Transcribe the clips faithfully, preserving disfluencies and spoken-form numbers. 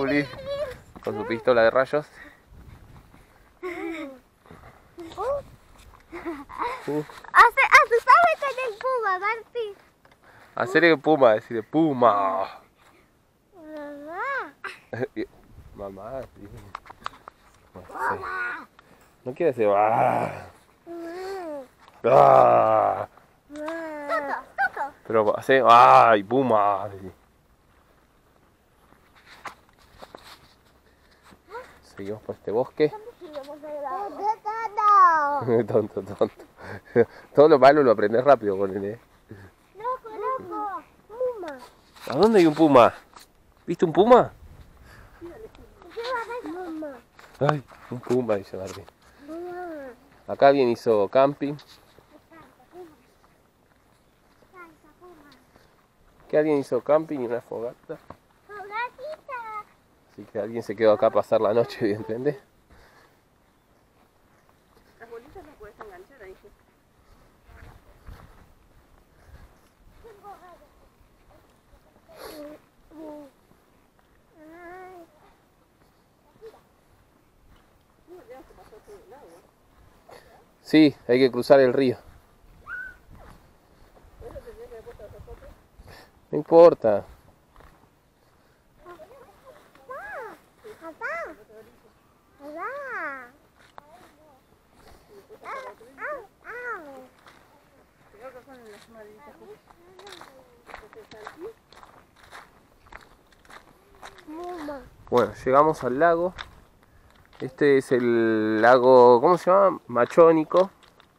Juli con su pistola de rayos. Uh. Asustame con el puma, Martín. Hacerle puma, decirle puma. Mamá. Mamá, sí. No sé. No quiere decir ah. Ah. Toto, Toto. Pero hace ay, puma. Seguimos por este bosque. Tonto, tonto. Todo lo malo lo aprendes rápido con él, ¿eh? Loco, loco. Puma. ¿A dónde hay un puma? ¿Viste un puma? Mamá. Ay, un puma, dice Martín. Mamá. Acá alguien hizo camping. Que alguien hizo camping y una fogata. Fogatita. Así que alguien se quedó acá a pasar la noche, evidentemente. Las bolitas las puedes enganchar ahí. Sí, hay que cruzar el río. No importa. Bueno, llegamos al lago. Este es el lago, ¿cómo se llama? Machónico.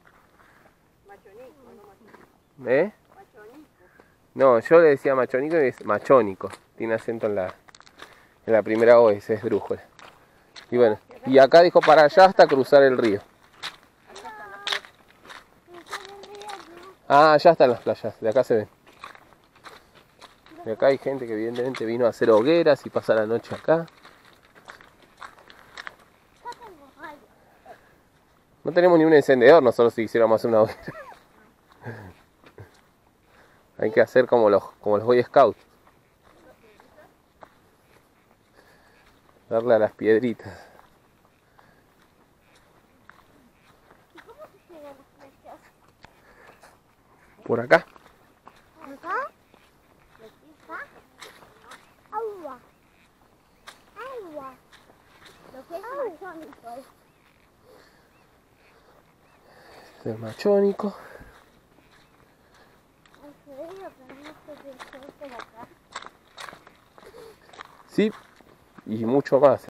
¿Eh? No, yo le decía machónico y es machónico. Tiene acento en la, en la primera O, ese es esdrújula. Y bueno, y acá dijo para allá hasta cruzar el río. Ah, allá están las playas, de acá se ven. Y acá hay gente que evidentemente vino a hacer hogueras y pasa la noche acá. No tenemos ni un encendedor nosotros si quisiéramos hacer una hoguera. Hay que hacer como los, como los Boy Scouts. Darle a las piedritas. Por acá. ¿Acá? Agua. Agua. Lo que es machónico. Este es machónico. Sí, y mucho más.